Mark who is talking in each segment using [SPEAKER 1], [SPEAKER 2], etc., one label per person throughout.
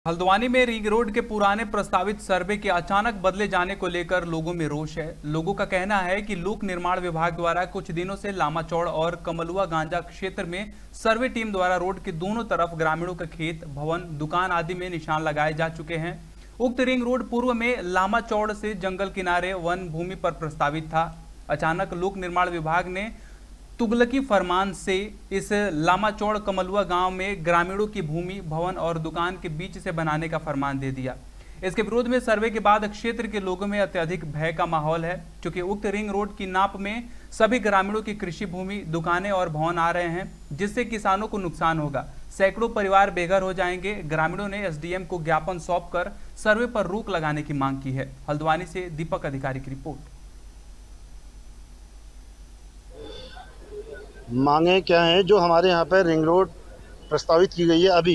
[SPEAKER 1] हल्द्वानी में ring road के पुराने प्रस्तावित सर्वे के अचानक बदले जाने को लेकर लोगों में रोष है। लोगों का कहना है कि लोक निर्माण विभाग द्वारा कुछ दिनों से लामाचौड़ और कमलुआ गांजा क्षेत्र में सर्वे टीम द्वारा रोड के दोनों तरफ ग्रामीणों के खेत, भवन, दुकान आदि में निशान लगाए जा चुके हैं। उक्त रिंग रोड पूर्व में लामाचौड़ से जंगल किनारे वन भूमि पर प्रस्तावित था। अचानक लोक निर्माण विभाग ने तुगलकी फरमान से इस लामाचौड़ कमलुआ गांव में ग्रामीणों की भूमि, भवन और दुकान के बीच से बनाने का फरमान दे दिया। इसके विरोध में सर्वे के बाद क्षेत्र के लोगों में अत्यधिक भय का माहौल है, क्योंकि उक्त रिंग रोड की नाप में सभी ग्रामीणों की कृषि भूमि, दुकानें और भवन आ रहे हैं, जिससे किसानों को नुकसान होगा। सैकड़ों परिवार बेघर हो जाएंगे। ग्रामीणों ने एसडीएम को ज्ञापन सौंपकर सर्वे पर रोक लगाने की मांग की है। हल्द्वानी से दीपक अधिकारी की रिपोर्ट।
[SPEAKER 2] मांगे क्या हैं जो हमारे यहाँ पर रिंग रोड प्रस्तावित की गई है अभी,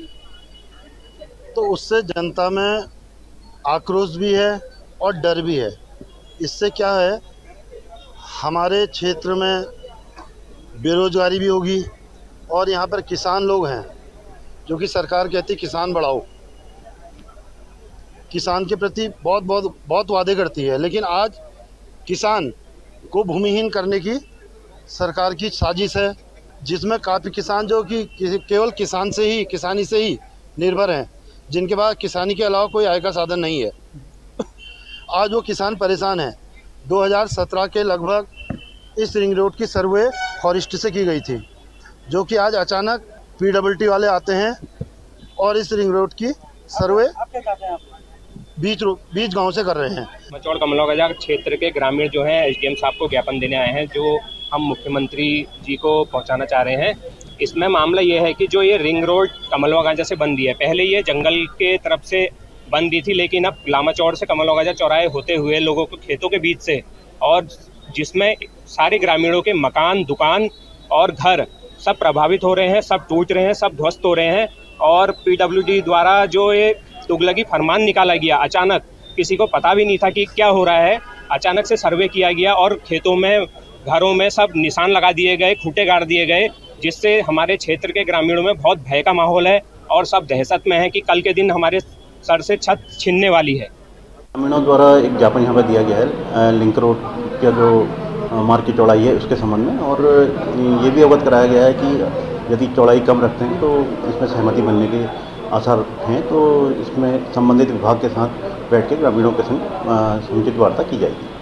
[SPEAKER 2] तो उससे जनता में आक्रोश भी है और डर भी है। इससे क्या है, हमारे क्षेत्र में बेरोजगारी भी होगी और यहाँ पर किसान लोग हैं जो कि सरकार कहती किसान बढ़ाओ, किसान के प्रति बहुत वादे करती है, लेकिन आज किसान को भूमिहीन करने की सरकार की साजिश है, जिसमें काफ़ी किसान जो कि केवल किसानी से ही निर्भर हैं, जिनके पास किसानी के अलावा कोई आय का साधन नहीं है। आज वो किसान परेशान हैं। 2017 के लगभग इस रिंग रोड की सर्वे फॉरेस्ट से की गई थी, जो कि आज अचानक पीडब्ल्यूडी वाले आते हैं और इस रिंग रोड की सर्वे बीच गांव से कर रहे हैं।
[SPEAKER 3] लामाचौड़ कमलुआ क्षेत्र के ग्रामीण जो हैं एसडीएम साहब को ज्ञापन देने आए हैं, जो हम मुख्यमंत्री जी को पहुंचाना चाह रहे हैं। इसमें मामला ये है कि जो ये रिंग रोड कमलुआ गांजा से बन दी है, पहले ये जंगल के तरफ से बन दी थी, लेकिन अब लामाचौड़ से कमलुआ गांजा चौराहे होते हुए लोगों को खेतों के बीच से, और जिसमें सारे ग्रामीणों के मकान, दुकान और घर सब प्रभावित हो रहे हैं, सब टूट रहे हैं, सब ध्वस्त हो रहे हैं। और पीडब्ल्यूडी द्वारा जो ये तुगलकी फरमान निकाला गया, अचानक किसी को पता भी नहीं था कि क्या हो रहा है, अचानक से सर्वे किया गया और खेतों में, घरों में सब निशान लगा दिए गए, खूंटे गाड़ दिए गए, जिससे हमारे क्षेत्र के ग्रामीणों में बहुत भय का माहौल है और सब दहशत में है कि कल के दिन हमारे सर से छत छीनने वाली है।
[SPEAKER 4] ग्रामीणों द्वारा एक ज्ञापन यहाँ पर दिया गया है लिंक रोड का जो मार्ग की चौड़ाई है उसके संबंध में, और ये भी अवगत कराया गया है कि यदि चौड़ाई कम रखते हैं तो इसमें सहमति बनने के आसार हैं, तो इसमें संबंधित विभाग के साथ बैठ के ग्रामीणों के संग समुचित वार्ता की जाएगी।